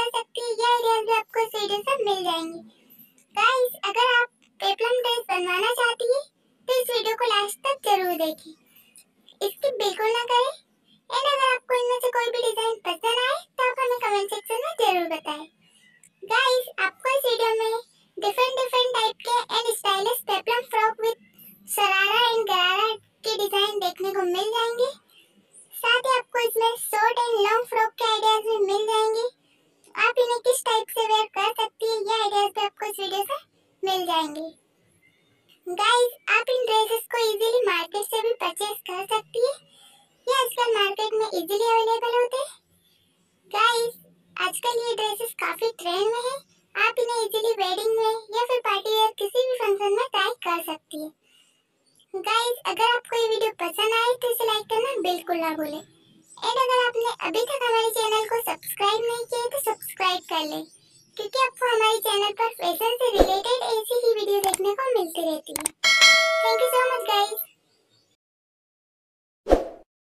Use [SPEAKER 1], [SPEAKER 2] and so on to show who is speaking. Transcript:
[SPEAKER 1] कर सकती है, ये आइडियाज भी आपको इस वीडियो से मिल जाएंगे। गाइस, अगर आप पेप्लम ड्रेस बनवाना चाहती है तो इस वीडियो को लास्ट तक जरूर देखें, इसकी बिल्कुल ना करें। एंड अगर आपको इनमें से कोई भी डिजाइन पसंद आए तो आप हमें कमेंट सेक्शन में जरूर बताएं। गाइस, आपको इस वीडियो में डिफरेंट टाइप के and stylish peplum frock with sharara and gharara के डिजाइन देखने को मिल जाएंगे। साथ ही आपको इसमें शॉर्ट एंड लॉन्ग फ्रॉक के आइडियाज भी मिल जाएंगे। आप इन्हें किस टाइप से वेयर कर सकती है, ये आइडियाज भी आपको इस वीडियो से मिल जाएंगे। गाइस, आप इन ड्रेसेस को इजीली मार्केट से भी परचेज कर सकती है, ये आजकल मार्केट में इजीली अवेलेबल होते हैं। गाइस, आजकल ये ड्रेसेस काफी ट्रेंड में है। आप इन्हें इजीली वेडिंग में या फिर पार्टी वेयर किसी भी फंक्शन में ट्राई कर सकती है। गाइस, अगर आपको ये वीडियो पसंद आए तो इसे लाइक करना बिल्कुल ना भूलें। एंड अगर आपने अभी तक हमारे चैनल को सब्सक्राइब नहीं किया तो सब्सक्राइब कर लें, क्योंकि आपको हमारे चैनल पर फैशन से रिलेटेड ऐसी ही वीडियो देखने को मिलती रहती है।